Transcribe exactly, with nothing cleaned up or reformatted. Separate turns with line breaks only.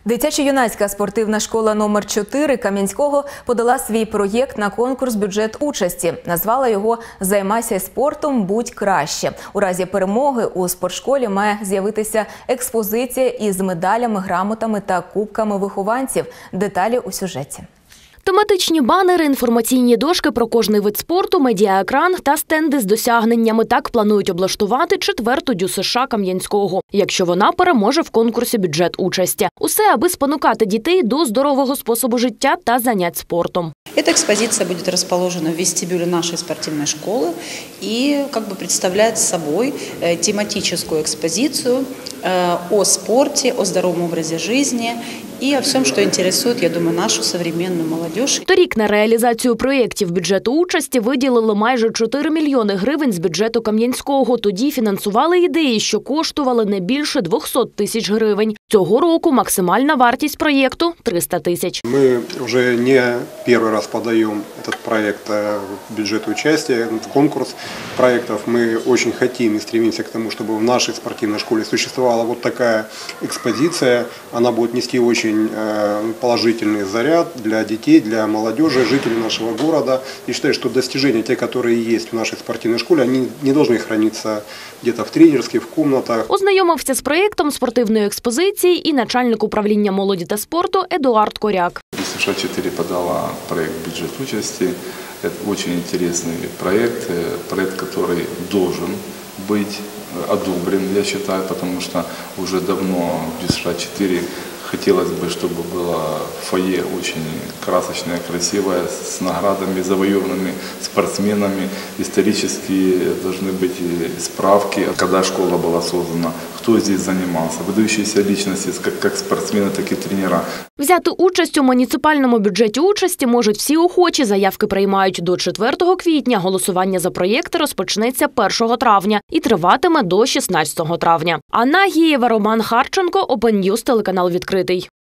Дитячо-юнацька спортивна школа номер чотири Кам'янського подала свій проєкт на конкурс «Бюджет участі». Назвала його «Займайся спортом, будь краще». У разі перемоги у спортшколі має з'явитися експозиція із медалями, грамотами та кубками вихованців. Деталі у сюжеті.
Тематичні банери, інформаційні дошки про кожний вид спорту, медіаекран та стенди з досягненнями. Так планують облаштувати четверту ДЮСШ Кам'янського, якщо вона переможе в конкурсі «Бюджет участі». Усе, аби спонукати дітей до здорового способу життя та занять спортом.
Эта экспозиция будет расположена в вестибюле нашей спортивной школы и как бы представляет собой тематическую экспозицию о спорте, о здоровом образе жизни и о всем, что интересует, я думаю, нашу современную молодежь.
Торік на реалізацію проєктів бюджету участі виділили майже чотири мільйони гривень з бюджету Кам'янського. Тоді фінансували ідеї, що коштували не більше двохсот тисяч гривень. Цього року максимальна вартість проєкту – триста тисяч.
Ми вже не перший раз подаем этот проект в бюджет участия, в конкурс проектов. Мы очень хотим и стремимся к тому, чтобы в нашей спортивной школе существовала вот такая экспозиция. Она будет нести очень положительный заряд для детей, для молодежи, жителей нашего города. И считаю, что достижения, те, которые есть в нашей спортивной школе, они не должны храниться где-то в тренерских, в комнатах.
Ознайомився з проєктом спортивної експозиції і начальник управління молоді та спорту Едуард Коряк.
ДЮСШ чотири подала проект «Бюджет участи». Это очень интересный проект, проект, который должен быть одобрен, я считаю, потому что уже давно в ДЮСШ чотири хотелось бы, чтобы было фойе очень красочное, красивое, с наградами, завоеванными спортсменами. Исторически должны быть справки, когда школа была создана, кто здесь занимался, выдающиеся личности, как, как спортсмены, так и тренера.
Взяти участь у муніципальному бюджеті участі можуть всі охочі. Заявки приймають до четвертого квітня. Голосування за проєкти розпочнеться першого травня і триватиме до шістнадцятого травня. Анна Гієва, Роман Харченко, Open News, телеканал «Відкритий».